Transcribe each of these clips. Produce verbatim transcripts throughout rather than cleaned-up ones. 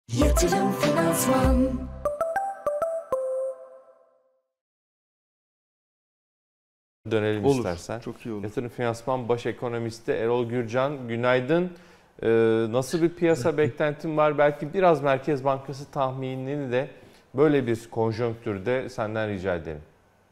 Yatırım Finansman. Dönelim Olur, istersen. çok iyi olur. Yatırım Finansman Baş Ekonomisti Erol Gürcan, günaydın. Ee, nasıl bir piyasa beklentin var? Belki biraz Merkez Bankası tahminini de böyle bir konjonktürde senden rica edelim.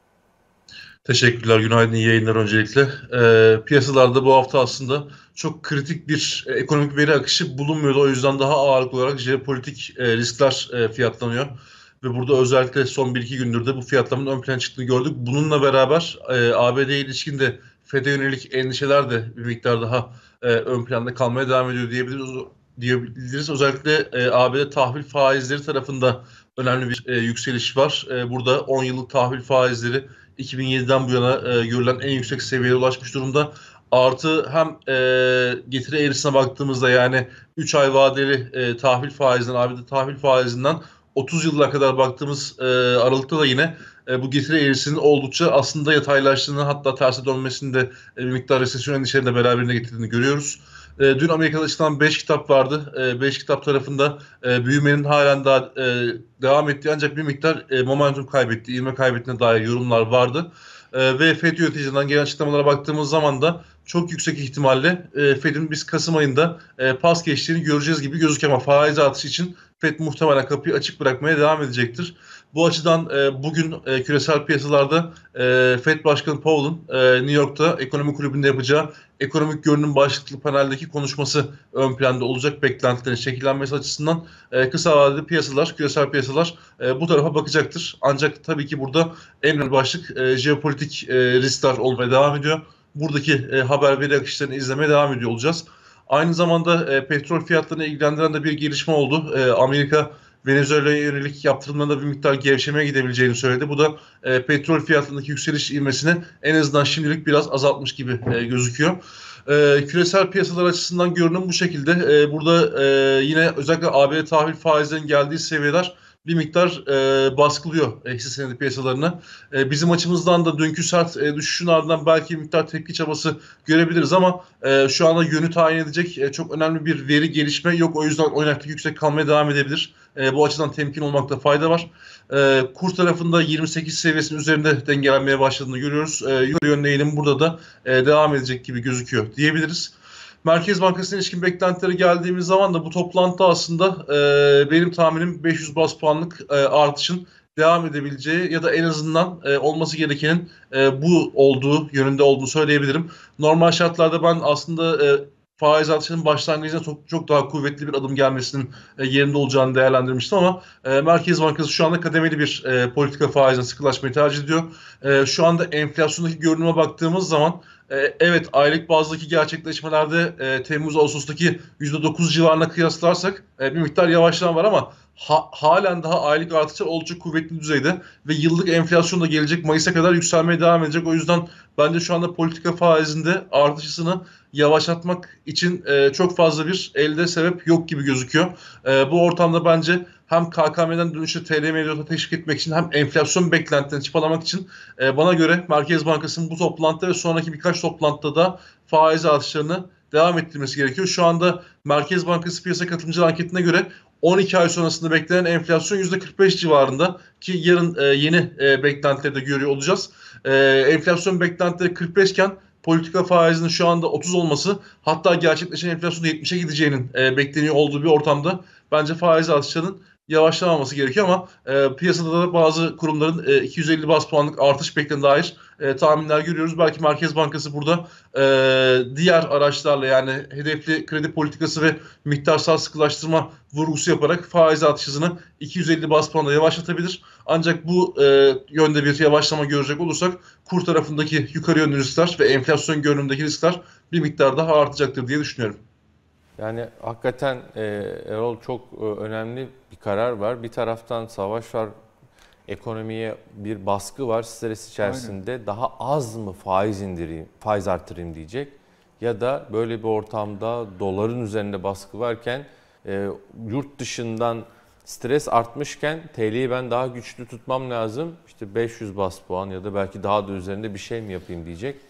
Teşekkürler, günaydın, iyi yayınlar öncelikle. Ee, piyasalarda bu hafta aslında çok kritik bir e, ekonomik veri akışı bulunmuyordu. O yüzden daha ağırlıklı olarak jeopolitik e, riskler e, fiyatlanıyor. Ve burada özellikle son bir iki gündür de bu fiyatlamanın ön plana çıktığını gördük. Bununla beraber e, A B D'ye ilişkin de F E D'e yönelik endişeler de bir miktar daha e, ön planda kalmaya devam ediyor diyebiliriz. diyebiliriz. Özellikle e, A B D tahvil faizleri tarafında önemli bir e, yükseliş var. E, burada on yıllık tahvil faizleri iki bin yediden bu yana e, görülen en yüksek seviyeye ulaşmış durumda. Artı hem e, getiri eğrisine baktığımızda yani üç ay vadeli e, tahvil faizinden, A B D tahvil faizinden otuz yıllara kadar baktığımız e, aralıkta da yine e, bu getiri eğrisinin oldukça aslında yataylaştığını, hatta terse dönmesini de e, bir miktar resesyon endişelerini de beraberinde getirdiğini görüyoruz. E, dün Amerika'da açıklanan beş kitap vardı. beş kitap tarafında e, büyümenin halen daha e, devam ettiği ancak bir miktar e, momentum kaybettiği, ivme kaybettiğine dair yorumlar vardı. E, ve F E D yöneticilerinden gelen açıklamalara baktığımız zaman da çok yüksek ihtimalle e, F E D'in biz Kasım ayında e, pas geçtiğini göreceğiz gibi gözüküyor ama faiz artışı için F E D muhtemelen kapıyı açık bırakmaya devam edecektir. Bu açıdan e, bugün e, küresel piyasalarda e, F E D Başkanı Powell'ın e, New York'ta ekonomi kulübünde yapacağı ekonomik görünüm başlıklı paneldeki konuşması ön planda olacak, beklentilerin şekillenmesi açısından e, kısa vadeli piyasalar, küresel piyasalar e, bu tarafa bakacaktır. Ancak tabii ki burada en önemli başlık e, jeopolitik e, riskler olmaya devam ediyor. Buradaki e, haber veri akışlarını izlemeye devam ediyor olacağız. Aynı zamanda e, petrol fiyatlarını ilgilendiren de bir gelişme oldu. E, Amerika Venezuela'ya yönelik yaptırımlarında bir miktar gevşemeye gidebileceğini söyledi. Bu da e, petrol fiyatlarındaki yükseliş ivmesini en azından şimdilik biraz azaltmış gibi e, gözüküyor. E, küresel piyasalar açısından görünüm bu şekilde. E, burada e, yine özellikle A B D tahvil faizlerinin geldiği seviyeler bir miktar e, baskılıyor e, hisse senedi piyasalarını. E, bizim açımızdan da dünkü sert e, düşüşün ardından belki bir miktar tepki çabası görebiliriz ama e, şu anda yönü tayin edecek e, çok önemli bir veri gelişme yok. O yüzden oynaklık yüksek kalmaya devam edebilir. E, bu açıdan temkin olmakta fayda var. E, kur tarafında yirmi sekiz seviyesinin üzerinde dengelenmeye başladığını görüyoruz. E, yukarı yönlü eğilim burada da e, devam edecek gibi gözüküyor diyebiliriz. Merkez Bankası'na ilişkin beklentileri geldiğimiz zaman da bu toplantıda aslında e, benim tahminim beş yüz baz puanlık e, artışın devam edebileceği ya da en azından e, olması gerekenin e, bu olduğu yönünde olduğunu söyleyebilirim. Normal şartlarda ben aslında e, faiz artışının başlangıcında çok, çok daha kuvvetli bir adım gelmesinin e, yerinde olacağını değerlendirmiştim ama e, Merkez Bankası şu anda kademeli bir e, politika faizine sıkılaşmayı tercih ediyor. E, şu anda enflasyondaki görünüme baktığımız zaman e, evet aylık bazdaki gerçekleşmelerde e, Temmuz-Ağustos'taki yüzde dokuz civarına kıyaslarsak e, bir miktar yavaşlama var ama ha, halen daha aylık artışlar oldukça kuvvetli düzeyde ve yıllık enflasyon da gelecek Mayıs'a kadar yükselmeye devam edecek. O yüzden bence şu anda politika faizinde artış hızını yavaşlatmak için e, çok fazla bir elde sebep yok gibi gözüküyor. E, bu ortamda bence hem K K M'den dönüşü T L mevduata teşvik etmek için hem enflasyon beklentilerini çıpalamak için e, bana göre Merkez Bankası'nın bu toplantıda ve sonraki birkaç toplantıda da faiz artışlarını devam ettirmesi gerekiyor. Şu anda Merkez Bankası piyasa katılımcılar anketine göre on iki ay sonrasında beklenen enflasyon yüzde kırk beş civarında ki yarın e, yeni e, beklentileri de görüyor olacağız. E, enflasyon beklentileri kırk beş iken politika faizinin şu anda otuz olması, hatta gerçekleşen enflasyonda yetmişe gideceğinin e, bekleniyor olduğu bir ortamda bence faiz artışlarının yavaşlamaması gerekiyor ama e, piyasada da bazı kurumların e, iki yüz elli baz puanlık artış beklediğine dair e, tahminler görüyoruz. Belki Merkez Bankası burada e, diğer araçlarla yani hedefli kredi politikası ve miktarsal sıkılaştırma vurgusu yaparak faiz artış hızını iki yüz elli baz puanla yavaşlatabilir. Ancak bu e, yönde bir yavaşlama görecek olursak kur tarafındaki yukarı yönlü riskler ve enflasyon görünümündeki riskler bir miktar daha artacaktır diye düşünüyorum. Yani hakikaten e, Erol çok e, önemli bir karar var. Bir taraftan savaş var, ekonomiye bir baskı var, stres içerisinde. Aynen. Daha az mı faiz indireyim, faiz artırayım diyecek. Ya da böyle bir ortamda doların üzerinde baskı varken e, yurt dışından stres artmışken T L'yi ben daha güçlü tutmam lazım. İşte beş yüz baz puan ya da belki daha da üzerinde bir şey mi yapayım diyecek.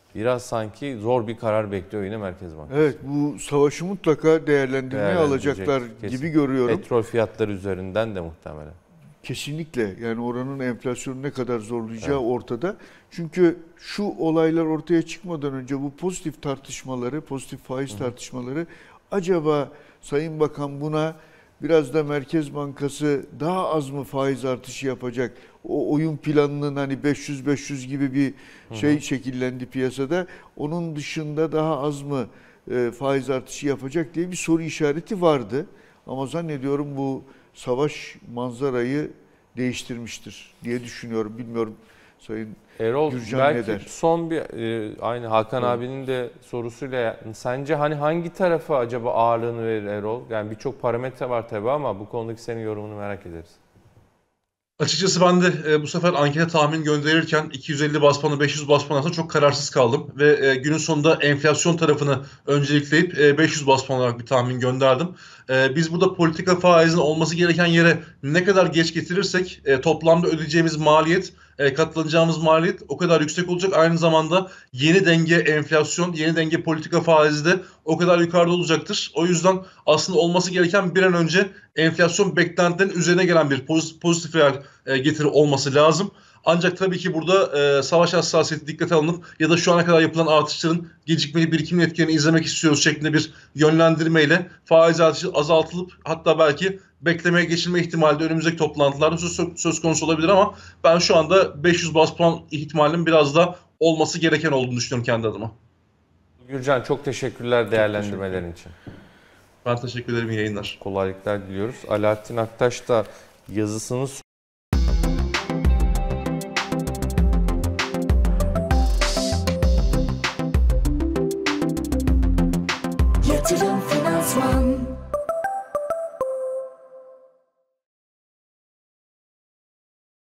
biraz sanki zor bir karar bekliyor yine Merkez Bankası. Evet, bu savaşı mutlaka değerlendirmeye alacaklar kesin. gibi görüyorum. Petrol fiyatları üzerinden de muhtemelen. Kesinlikle, yani oranın enflasyonu ne kadar zorlayacağı evet. ortada. Çünkü şu olaylar ortaya çıkmadan önce bu pozitif tartışmaları, pozitif faiz Hı. tartışmaları, acaba Sayın Bakan buna biraz da Merkez Bankası daha az mı faiz artışı yapacak? O oyun planının hani beş yüz beş yüz gibi bir şey Hı. şekillendi piyasada. Onun dışında daha az mı e, faiz artışı yapacak diye bir soru işareti vardı. Ama zannediyorum bu savaş manzarayı değiştirmiştir diye düşünüyorum. Bilmiyorum Sayın Erol, Gürcan belki ne der? son bir e, aynı Hakan evet. abinin de sorusuyla, sence hani hangi tarafa acaba ağırlığını verir Erol? Yani birçok parametre var tabii ama bu konudaki senin yorumunu merak ederiz. Açıkçası ben de e, bu sefer ankete tahmin gönderirken iki yüz elli bas puanı beş yüz bas puanı arasında çok kararsız kaldım. Ve e, günün sonunda enflasyon tarafını öncelikleyip e, beş yüz bas puan olarak bir tahmin gönderdim. E, biz burada politika faizinin olması gereken yere ne kadar geç getirirsek e, toplamda ödeyeceğimiz maliyet, e, katlanacağımız maliyet o kadar yüksek olacak. Aynı zamanda yeni denge enflasyon, yeni denge politika faizi de o kadar yukarıda olacaktır. O yüzden aslında olması gereken bir an önce enflasyon beklentilerin üzerine gelen bir pozitif reel e, getiri olması lazım. Ancak tabii ki burada e, savaş hassasiyeti dikkate alınıp ya da şu ana kadar yapılan artışların gecikmeli birikim etkilerini izlemek istiyoruz şeklinde bir yönlendirmeyle faiz artışı azaltılıp hatta belki beklemeye geçilme ihtimali de önümüzdeki toplantılarda söz, söz konusu olabilir ama ben şu anda beş yüz bas puan ihtimalinin biraz da olması gereken olduğunu düşünüyorum kendi adıma. Gürcan, çok teşekkürler değerlendirmelerin için. Ben teşekkür ederim, iyi yayınlar. Kolaylıklar diliyoruz. Alaaddin Aktaş da yazısını